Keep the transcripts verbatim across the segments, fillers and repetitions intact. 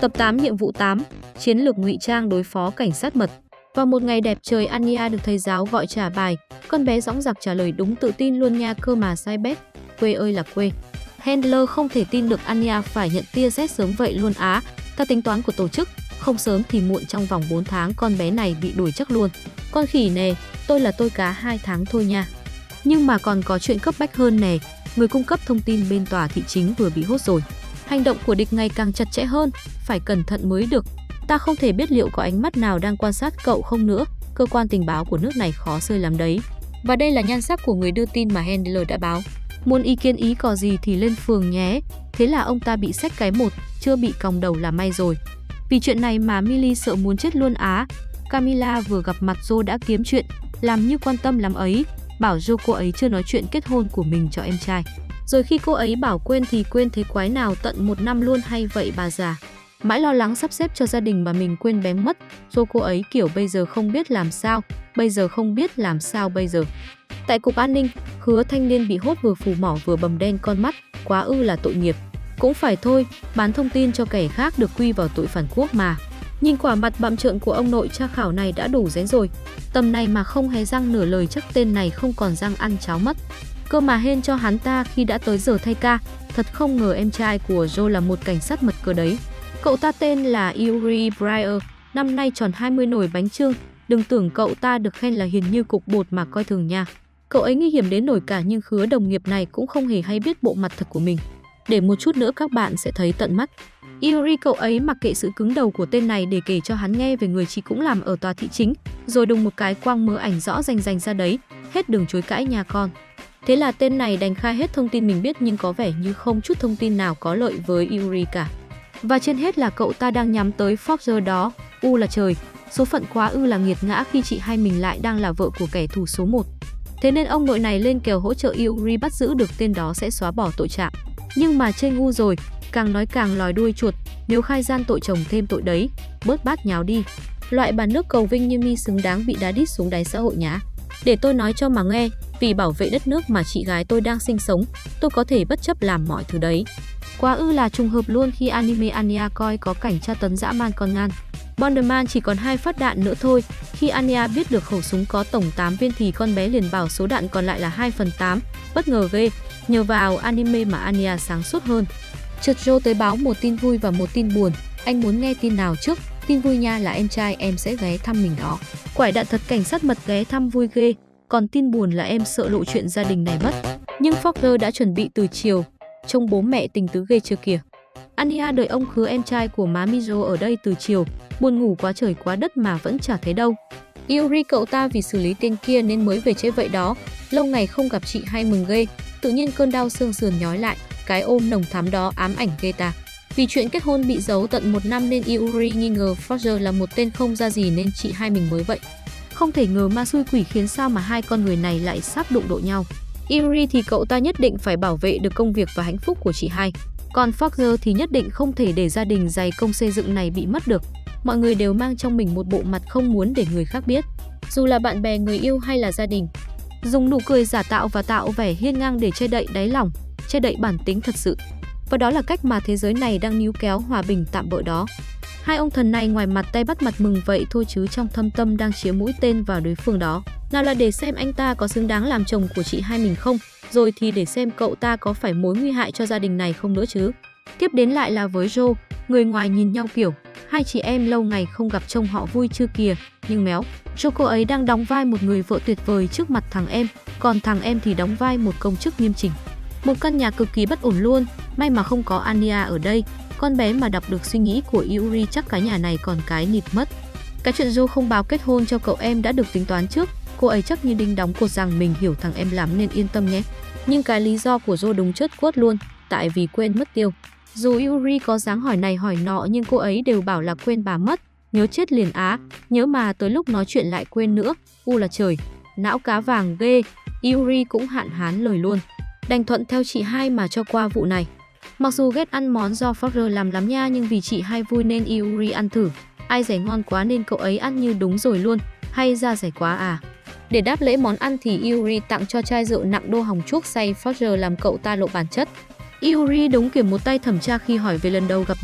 Tập tám nhiệm vụ tám, chiến lược ngụy trang đối phó cảnh sát mật. Vào một ngày đẹp trời, Anya được thầy giáo gọi trả bài. Con bé dõng dạc trả lời đúng, tự tin luôn nha, cơ mà sai bét. Quê ơi là quê. Handler không thể tin được Anya phải nhận tia sét sớm vậy luôn á. Theo tính toán của tổ chức, không sớm thì muộn trong vòng bốn tháng con bé này bị đuổi chắc luôn. Con khỉ nè, tôi là tôi cá hai tháng thôi nha. Nhưng mà còn có chuyện cấp bách hơn nè. Người cung cấp thông tin bên tòa thị chính vừa bị hốt rồi. Hành động của địch ngày càng chặt chẽ hơn, phải cẩn thận mới được. Ta không thể biết liệu có ánh mắt nào đang quan sát cậu không nữa. Cơ quan tình báo của nước này khó xơi lắm đấy. Và đây là nhan sắc của người đưa tin mà Handler đã báo. Muốn ý kiến ý cò gì thì lên phường nhé. Thế là ông ta bị xách cái một, chưa bị còng đầu là may rồi. Vì chuyện này mà Millie sợ muốn chết luôn á. Camilla vừa gặp mặt Joe đã kiếm chuyện, làm như quan tâm lắm ấy. Bảo Joe cô ấy chưa nói chuyện kết hôn của mình cho em trai. Rồi khi cô ấy bảo quên thì quên thế quái nào, tận một năm luôn hay vậy bà già. Mãi lo lắng sắp xếp cho gia đình mà mình quên bén mất. Joe cô ấy kiểu bây giờ không biết làm sao, bây giờ không biết làm sao bây giờ. Tại cục an ninh, Hứa thanh niên bị hốt vừa phù mỏ vừa bầm đen con mắt, quá ư là tội nghiệp. Cũng phải thôi, bán thông tin cho kẻ khác được quy vào tội phản quốc mà. Nhìn quả mặt bặm trợn của ông nội tra khảo này đã đủ rén rồi. Tầm này mà không hé răng nửa lời chắc tên này không còn răng ăn cháo mất. Cơ mà hên cho hắn ta khi đã tới giờ thay ca. Thật không ngờ em trai của Joe là một cảnh sát mật cơ đấy. Cậu ta tên là Yuri Breyer, năm nay tròn hai mươi nổi bánh chưng. Đừng tưởng cậu ta được khen là hiền như cục bột mà coi thường nha. Cậu ấy nguy hiểm đến nổi cả nhưng Khứa đồng nghiệp này cũng không hề hay biết bộ mặt thật của mình. Để một chút nữa các bạn sẽ thấy tận mắt. Yuri cậu ấy mặc kệ sự cứng đầu của tên này để kể cho hắn nghe về người chị cũng làm ở tòa thị chính. Rồi đùng một cái quang mớ ảnh rõ rành rành ra đấy. Hết đường chối cãi nhà con. Thế là tên này đành khai hết thông tin mình biết nhưng có vẻ như không chút thông tin nào có lợi với Yuri cả. Và trên hết là cậu ta đang nhắm tới Foster đó. U là trời, số phận quá ư là nghiệt ngã khi chị hai mình lại đang là vợ của kẻ thù số một. Thế nên ông nội này lên kèo hỗ trợ Yuri bắt giữ được tên đó sẽ xóa bỏ tội trạng. Nhưng mà chơi ngu rồi, càng nói càng lòi đuôi chuột, nếu khai gian tội chồng thêm tội đấy, bớt bát nháo đi. Loại bà nước cầu vinh như mi xứng đáng bị đá đít xuống đáy xã hội nhá. Để tôi nói cho mà nghe, vì bảo vệ đất nước mà chị gái tôi đang sinh sống, tôi có thể bất chấp làm mọi thứ đấy. Quá ư là trùng hợp luôn khi anime Anya coi có cảnh tra tấn dã man con ngan. Bonderman chỉ còn hai phát đạn nữa thôi. Khi Anya biết được khẩu súng có tổng tám viên thì con bé liền bảo số đạn còn lại là hai phần tám. Bất ngờ ghê, nhờ vào anime mà Anya sáng suốt hơn. Chợt Joe tới báo một tin vui và một tin buồn. Anh muốn nghe tin nào trước? Tin vui nha là em trai em sẽ ghé thăm mình đó. Quải đạn thật, cảnh sát mật ghé thăm vui ghê. Còn tin buồn là em sợ lộ chuyện gia đình này mất. Nhưng Foster đã chuẩn bị từ chiều. Trông bố mẹ tình tứ ghê chưa kìa. Anya đợi ông Khứa em trai của má Mizo ở đây từ chiều. Buồn ngủ quá trời quá đất mà vẫn chả thấy đâu. Yuri cậu ta vì xử lý tên kia nên mới về trễ vậy đó. Lâu ngày không gặp chị hay mừng ghê. Tự nhiên cơn đau xương sườn nhói lại. Cái ôm nồng thắm đó ám ảnh ghê ta. Vì chuyện kết hôn bị giấu tận một năm nên Yuri nghi ngờ Foster là một tên không ra gì nên chị hai mình mới vậy. Không thể ngờ ma xui quỷ khiến sao mà hai con người này lại sắp đụng độ nhau. Yuri thì cậu ta nhất định phải bảo vệ được công việc và hạnh phúc của chị hai. Còn Foster thì nhất định không thể để gia đình dày công xây dựng này bị mất được. Mọi người đều mang trong mình một bộ mặt không muốn để người khác biết. Dù là bạn bè, người yêu hay là gia đình. Dùng nụ cười giả tạo và tạo vẻ hiên ngang để che đậy đáy lòng, che đậy bản tính thật sự. Và đó là cách mà thế giới này đang níu kéo hòa bình tạm bợ đó. Hai ông thần này ngoài mặt tay bắt mặt mừng vậy thôi chứ trong thâm tâm đang chĩa mũi tên vào đối phương đó. Nào là để xem anh ta có xứng đáng làm chồng của chị hai mình không, rồi thì để xem cậu ta có phải mối nguy hại cho gia đình này không nữa chứ. Tiếp đến lại là với Joe, người ngoài nhìn nhau kiểu hai chị em lâu ngày không gặp trông họ vui chưa kìa, nhưng méo. Joe cô ấy đang đóng vai một người vợ tuyệt vời trước mặt thằng em, còn thằng em thì đóng vai một công chức nghiêm chỉnh. Một căn nhà cực kỳ bất ổn luôn, may mà không có Anya ở đây. Con bé mà đọc được suy nghĩ của Yuri chắc cái nhà này còn cái nịt mất. Cái chuyện Joe không báo kết hôn cho cậu em đã được tính toán trước. Cô ấy chắc như đinh đóng cột rằng mình hiểu thằng em lắm nên yên tâm nhé. Nhưng cái lý do của Joe đúng chớt quất luôn, tại vì quên mất tiêu. Dù Yuri có dáng hỏi này hỏi nọ nhưng cô ấy đều bảo là quên bà mất. Nhớ chết liền á, nhớ mà tới lúc nói chuyện lại quên nữa. U là trời, não cá vàng ghê. Yuri cũng hạn hán lời luôn. Đành thuận theo chị hai mà cho qua vụ này. Mặc dù ghét ăn món do Foster làm lắm nha, nhưng vì chị hai vui nên Yuri ăn thử. Ai rẻ ngon quá nên cậu ấy ăn như đúng rồi luôn. Hay ra rẻ quá à. Để đáp lễ món ăn thì Yuri tặng cho chai rượu nặng đô hồng chuốc say Foster làm cậu ta lộ bản chất. Yuri đúng kiểu một tay thẩm tra khi hỏi về lần đầu gặp mặt.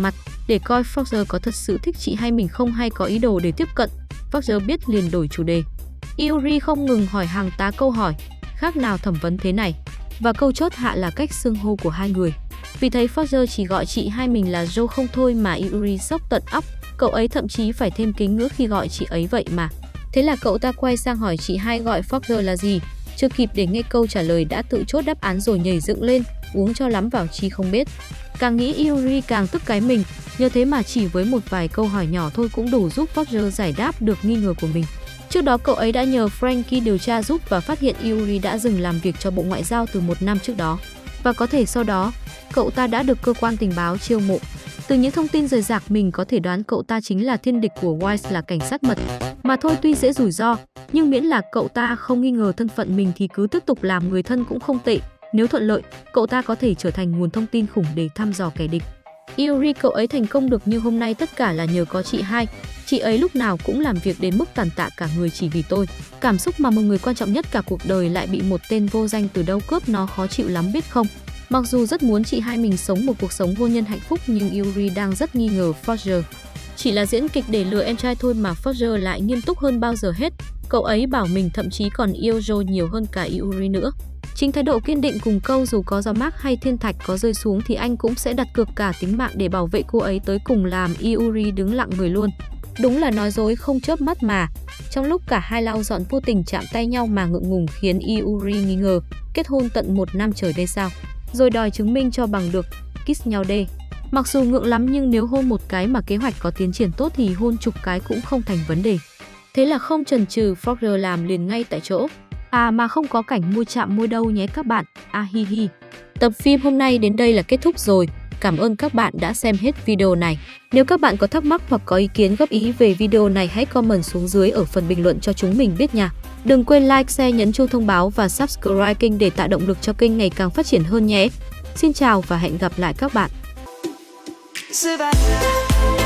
để coi Foster có thật sự thích chị hay mình không hay có ý đồ để tiếp cận. Foster biết liền đổi chủ đề. Yuri không ngừng hỏi hàng tá câu hỏi, khác nào thẩm vấn thế này. Và câu chốt hạ là cách xưng hô của hai người. Vì thấy Foster chỉ gọi chị hai mình là Joe không thôi mà Yuri sốc tận óc, cậu ấy thậm chí phải thêm kính ngữ khi gọi chị ấy vậy mà. Thế là cậu ta quay sang hỏi chị hai gọi Foster là gì. Chưa kịp để nghe câu trả lời đã tự chốt đáp án rồi nhảy dựng lên, uống cho lắm vào chi không biết. Càng nghĩ Yuri càng tức cái mình, nhờ thế mà chỉ với một vài câu hỏi nhỏ thôi cũng đủ giúp Foster giải đáp được nghi ngờ của mình. Trước đó cậu ấy đã nhờ Frankie điều tra giúp và phát hiện Yuri đã dừng làm việc cho Bộ Ngoại giao từ một năm trước đó. Và có thể sau đó, cậu ta đã được cơ quan tình báo chiêu mộ. Từ những thông tin rời rạc mình có thể đoán cậu ta chính là thiên địch của Wise là cảnh sát mật. Mà thôi tuy dễ rủi ro, nhưng miễn là cậu ta không nghi ngờ thân phận mình thì cứ tiếp tục làm người thân cũng không tệ. Nếu thuận lợi, cậu ta có thể trở thành nguồn thông tin khủng để thăm dò kẻ địch. Yuri cậu ấy thành công được như hôm nay tất cả là nhờ có chị hai. Chị ấy lúc nào cũng làm việc đến mức tàn tạ cả người chỉ vì tôi. Cảm xúc mà một người quan trọng nhất cả cuộc đời lại bị một tên vô danh từ đâu cướp nó khó chịu lắm biết không? Mặc dù rất muốn chị hai mình sống một cuộc sống hôn nhân hạnh phúc nhưng Yuri đang rất nghi ngờ Foster. Chỉ là diễn kịch để lừa em trai thôi mà Foster lại nghiêm túc hơn bao giờ hết. Cậu ấy bảo mình thậm chí còn yêu Joe nhiều hơn cả Yuri nữa. Chính thái độ kiên định cùng câu dù có gió mát hay thiên thạch có rơi xuống thì anh cũng sẽ đặt cược cả tính mạng để bảo vệ cô ấy tới cùng làm Yuri đứng lặng người luôn. Đúng là nói dối không chớp mắt mà. Trong lúc cả hai lau dọn vô tình chạm tay nhau mà ngượng ngùng khiến Yuri nghi ngờ kết hôn tận một năm trời đây sao. Rồi đòi chứng minh cho bằng được, kiss nhau đê. Mặc dù ngượng lắm nhưng nếu hôn một cái mà kế hoạch có tiến triển tốt thì hôn chục cái cũng không thành vấn đề. Thế là không chần chừ Foster làm liền ngay tại chỗ. À mà không có cảnh môi chạm môi đâu nhé các bạn. À hi hi. Tập phim hôm nay đến đây là kết thúc rồi. Cảm ơn các bạn đã xem hết video này. Nếu các bạn có thắc mắc hoặc có ý kiến góp ý về video này hãy comment xuống dưới ở phần bình luận cho chúng mình biết nha. Đừng quên like, share, nhấn chuông thông báo và subscribe kênh để tạo động lực cho kênh ngày càng phát triển hơn nhé. Xin chào và hẹn gặp lại các bạn.